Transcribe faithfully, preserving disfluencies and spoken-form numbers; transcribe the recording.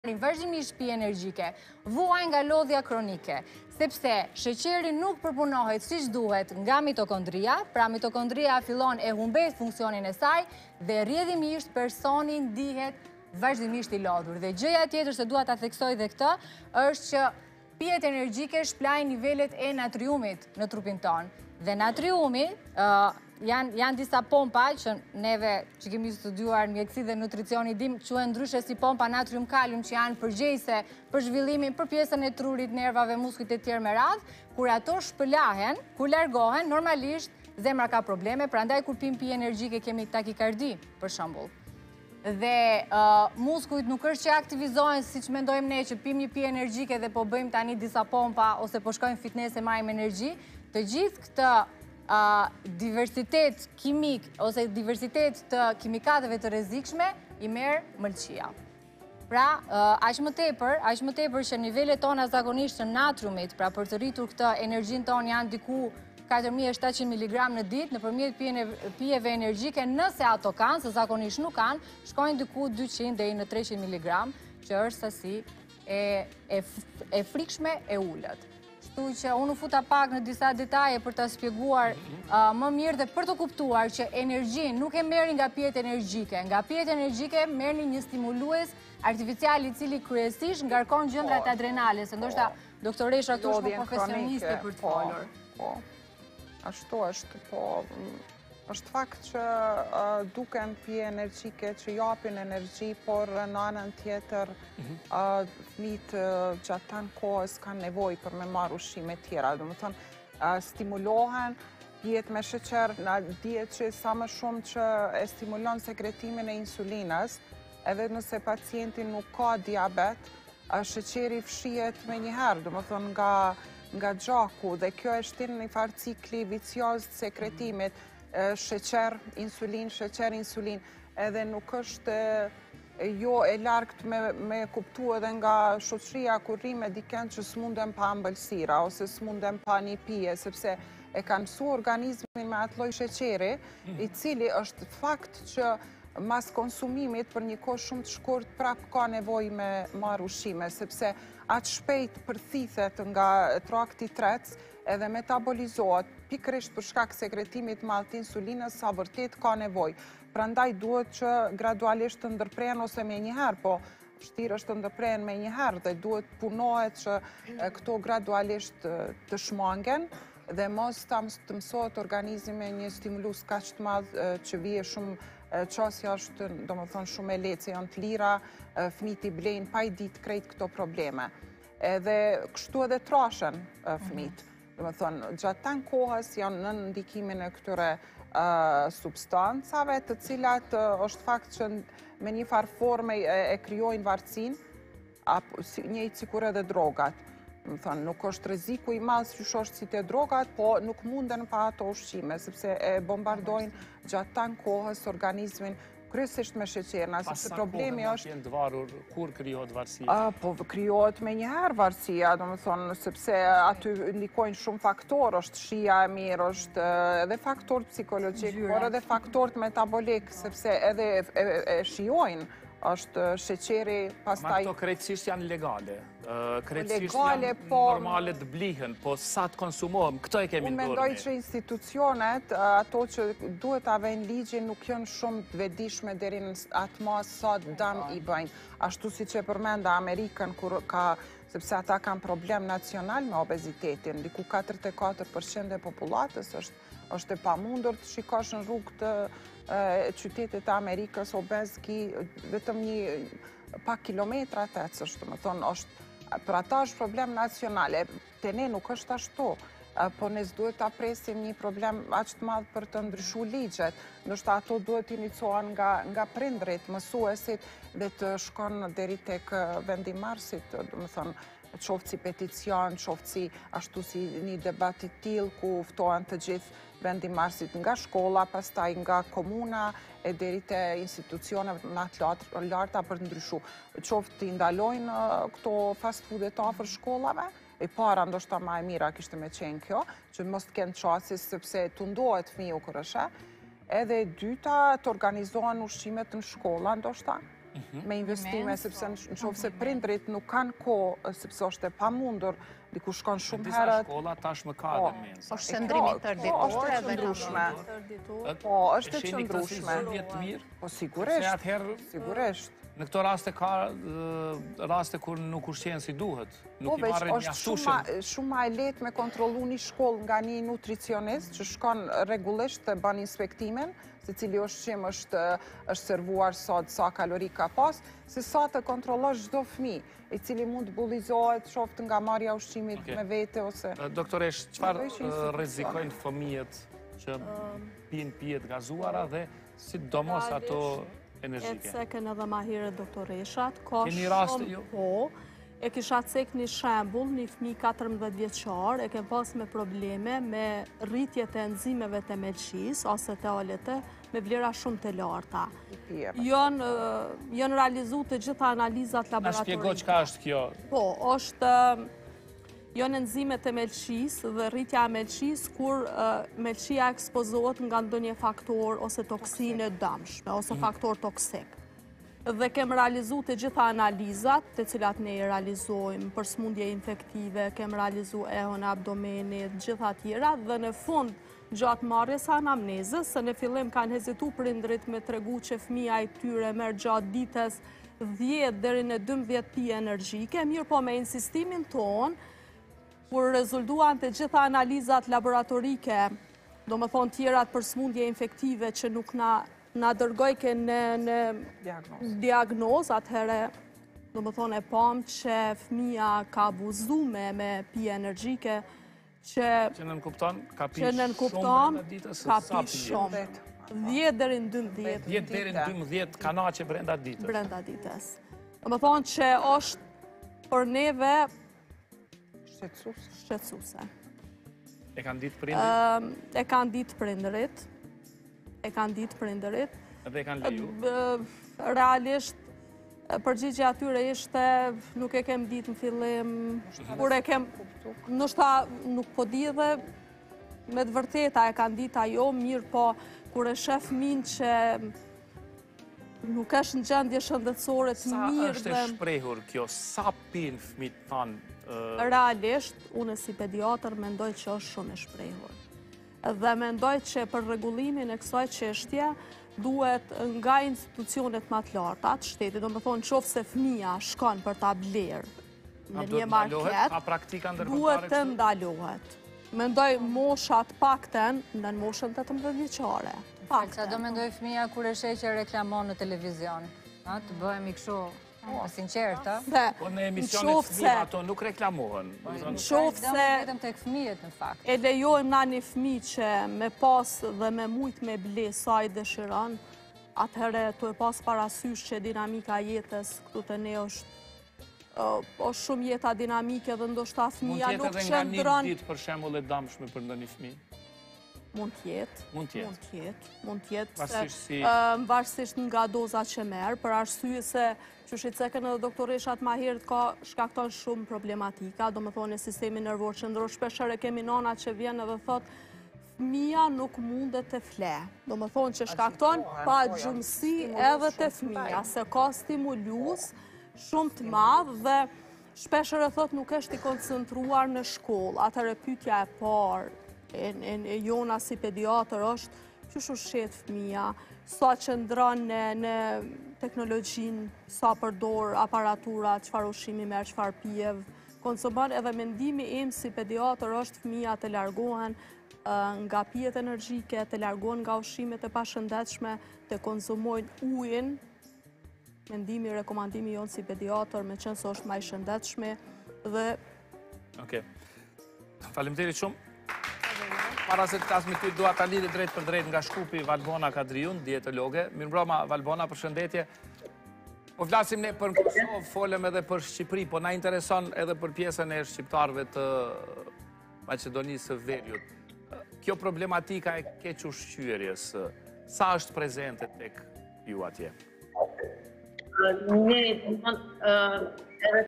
vazhdimisht pije energjike, vuaj nga lodhja kronike, sepse sheqeri nuk përpunohet siç duhet nga mitokondria, pra mitokondria fillon e humbet funksionin e saj dhe rrjedhimisht personi ndihet vazhdimisht i lodhur. Dhe gjëja tjetër se dua ta theksoj dhe këtë është që pijet energjike shplajnë nivelet e natriumit në trupin ton. Dhe natriumi Janë, janë disa pompa që neve që kemi studiuar mjekësi dhe nutricioni dim quhen ndryshe si pompa natrium kalium që janë përgjegjëse për zhvillimin për pjesën e trurit, nervave, muskujt e tjerë me radhë, kur ato shpëlahen, kur largohen, normalisht zemra ka probleme, prandaj kur pim pije energjike kemi takikardi, për shembull. Dhe uh, muskujt nuk është që aktivizohen siç mendojmë ne që pim një pije energjike dhe po bëjmë tani disa pompa ose po shkojmë fitness e marrim energji, të gjithë këtë Uh, diversitet kimik ose diversitet të kimikateve të rrezikshme i merr mëlçia. Pra, uh, aq më tepër, aq më tepër që nivelet tona zakonisht të natriumit, pra për të rritur këtë energjinë tonë janë diku katër mijë e shtatëqind miligram në ditë, nëpërmjet pijeve energjike, nëse ato kanë, se zakonisht nuk kanë, shkojnë diku dyqind deri në treqind miligram, që është sasi e, e, e frikshme e ulët. Kështu që unë u futa pak në disa detaje për ta shpjeguar uh, më mirë dhe për të kuptuar që energjinë nuk e merrni nga pijet energjike. Nga pijet energjike merrni një stimulues artificial i cili kryesisht ngarkon gjëndrat adrenale, se ndoshta doktoresha këtu është më profesioniste për të folur. Po, ashtu është, po, është fakt që uh, duken pije energjike që japin energji, por në anën tjetër uh, fëmijët uh, gjatë tanë kohës kanë nevojë për me marrë ushqime tjera. Do të thonë, uh, stimulohen, pijet me sheqer, na dihet që sa më shumë që e stimulon sekretimin e insulinës, edhe nëse pacienti nuk ka diabet, uh, sheqeri fshihet me njëherë, do të thonë nga, nga gjaku, dhe kjo e shtin një farë cikli vicioz të sekretimit, sheqer, insulin, sheqer, insulin, edhe nuk është jo e largt me, me kuptu edhe nga shoqëria kur rri me dikën që s'mundem pa ëmbëlsira ose s'mundem pa një pije, sepse e kanë mësu organizmin me atë lloj sheqeri, i cili është fakt që mas konsumimit për një kohë shumë të shkurt prap ka nevojë me marrë ushqime, sepse atë shpejt përthithet nga trakti trec edhe metabolizohet pikërisht për shkak sekretimit madh të insulinës sa vërtet ka nevojë. Prandaj duhet që gradualisht të ndërprehen ose me njëherë, po vështirë është të ndërprehen me njëherë dhe duhet punohet që këto gradualisht të shmangen dhe mos ta të mësohet organizmi me një stimulus kaq të madh që vije shumë qasja është, do më thonë, shumë e lehtë, se janë të lira, fëmijët i blejnë pa i ditë krejt këto probleme. Edhe kështu edhe trashen fëmijët. Do më thonë, gjatë tanë kohës janë në ndikimin e këtyre substancave, të cilat është fakt që me një farë forme e krijojnë varësinë, njëjtë sikur edhe drogat. Më thënë, nuk është rreziku i madh si është si te drogat, po nuk munden pa ato ushqime, sepse e bombardojnë gjatë tanë kohës organizmin, kryesisht me sheqerna, sepse problemi është... Pas sa kohë varur, kur krijohet varësia? A, po krijohet me njëherë varësia, do më thonë, sepse aty ndikojnë shumë faktorë, është shija e mirë, është edhe faktorë psikologjik, por edhe faktorë metabolik, sepse edhe e, e shijojnë, është sheqeri pastaj... Ma këto krejtësisht janë legale, krejtësisht janë normale të blihen, po sa të konsumohem, këto e kemi ndorë. Unë mendoj që institucionet, ato që duhet avejnë ligjin, nuk janë shumë të vedishme deri në atë mas sa dëm i bëjnë. Ashtu si që përmenda Amerikën, kur ka, sepse ata kanë problem nacional me obezitetin, diku katërdhjetë e katër përqind e popullatës është është e pamundur të shikosh në rrugë të qytetit e Amerikës obez ki vetëm një pak kilometra të ecësh, do të thonë, është për ata është problem nacionale, te ne nuk është ashtu, po ne duhet ta presim një problem aq të madh për të ndryshuar ligjet, ndoshta ato duhet iniciuar nga nga prindrit, mësuesit dhe të shkon deri tek vendimarrësit, do të thonë, qoftë si peticion, qoftë si ashtu si një debat i tillë ku ftohen të gjithë vendimarrësit nga shkolla, pastaj nga komuna e deri te institucionet më të larta për të ndryshuar. Qoftë të ndalojnë këto fast foodet afër shkollave, e para ndoshta më e mira kishte me qenë kjo, që mos të kenë çastis sepse tundohet fëmiu kur është, edhe e dyta të organizohen ushqimet në shkolla ndoshta, me investime, sepse në qoftë se prindrit nuk kanë kohë, sepse është e pamundur, diku shkon shumë herët. Disa shkolla tashmë ka dhe mensa. Është shëndrimi tërditor edhe qëndrueshme. Po, është e qëndrueshme. Po, sigurisht, sigurisht. Në këto raste ka raste kur nuk ushqen si duhet. Po, veç, është shumë ma e letë me kontrolu një shkollë nga një nutricionist që shkon regullisht të ban inspektimin, se cili ushqim është servuar sot, sa kalori ka pas, se sa të kontrolosh çdo fëmijë, i cili mund të bullizohet, qoftë nga marrja ushqimit me vete ose... Doktoresh, çfarë rrezikojnë fëmijët që pinë pijet gazuara dhe sidomos ato energjike? E cekën edhe ma herët doktoreshat, ka shumë po, e kisha cek një shembull, një fëmijë katërmbëdhjetë vjeçar, e ke pas me probleme me rritje të enzimeve të melçisë ose të olete me vlera shumë të larta. Janë realizuar të gjitha analizat laboratorike. Na shpjego çka është kjo? Po, është janë enzime të melçisë dhe rritja e melçisë kur melçia ekspozohet nga ndonjë faktor ose toksine dëmshme ose faktor toksik. Dhe kem realizu të gjitha analizat, të cilat ne i realizojmë për smundje infektive, kem realizu ehon abdomenit, gjitha tjera, dhe në fund gjatë marrjes anamnezës, se në fillim kanë hezitu prindrit me tregu që fëmia i tyre merr gjatë ditës dhjetë deri në dymbëdhjetë pije energjike, mirë po me insistimin ton, kur rezultuan të gjitha analizat laboratorike, do më thonë tjerat për smundje infektive që nuk na na dërgojke në diagnoz, atëhere, do më thonë e pam që fëmija ka abuzume me pije energjike, që në nënkupton, ka pi shumë brenda ditës, ka pi shumë, dhjetë deri në dymbëdhjetë. dhjetë deri në dymbëdhjetë kanaqe brenda ditës. Brenda ditës. Do më thonë që është për neve shqetësuese. E kanë ditë prindrit? E kanë ditë prindrit. e kanë ditë prindërit. Dhe e kanë leju? Realisht, përgjigja atyre ishte, nuk e kem ditë në fillim, kur e kem, nështë nuk po di dhe me të vërteta e kanë ditë ajo, mirë po, kur e shef min që nuk është në gjendje shëndetësore të mirë. Sa është e shprehur kjo, sa pinë fëmijët tanë? Realisht, unë si pediatër mendoj që është shumë e shprehur. Dhe mendoj që për rregullimin e kësaj çështje duhet nga institucionet më të larta të shtetit, do të thonë qoftë se fëmia shkon për ta blerë në një market, duhet të ndalohet. Mendoj moshat pakten në moshën tetëmbëdhjetë vjeçare. Sa do mendoj fëmia kur e sheh që reklamon në televizion, të bëhemi kështu me sinqertë. Po në emisionet fëmijë ato nuk reklamohen. Në qoftë se vetëm tek fëmijët në fakt. E lejojmë na një fëmijë që me pas dhe me mujt me ble sa i dëshiron, atëherë tu e pas parasysh që dinamika jetës këtu te ne është është shumë jeta dinamike dhe ndoshta fëmia nuk qëndron. Mund të jetë edhe nga një ditë për shembull e dëmshme për ndonjë fëmijë. Mund t'jetë, mund t'jetë, mund t'jetë, varësisht nga doza që merë, për arsye se që shqicekën edhe doktoreshat ma herët ka shkakton shumë problematika, do më thonë e sistemi nervor qëndror, shpesher e kemi nona që vjen edhe thot, fëmija nuk mundet të fle, do më thonë që shkakton pa gjumësi edhe të fëmija, se ka stimulus shumë të madhë dhe shpesher e thot nuk është i koncentruar në shkollë, atër e pytja e parë, e jona si pediatër është që shu shetë fëmija, sa që ndronë në teknologjin, sa përdor aparatura, qëfar ushimi merë, qëfar pijev, konsumon edhe mendimi im si pediatër është fëmija të largohen nga pijet energjike, të largohen nga ushimet e pashëndetshme, të konsumojnë ujin, mendimi, rekomandimi jonë si pediatër, me qenë së është ma i shëndetshme dhe... Oke, faleminderit shumë. Para se të kasë me ty, dua ta lidhi drejt për drejt nga Shkupi Valbona Kadriun, dietologe. Mirëmbrëma Valbona, përshëndetje. Po flasim ne për Kosovë, folem edhe për Shqipëri, po na intereson edhe për pjesën e shqiptarëve të Maqedonisë së Veriut. Kjo problematika e keq ushqyerjes, sa është prezente tek ju atje? Ne, edhe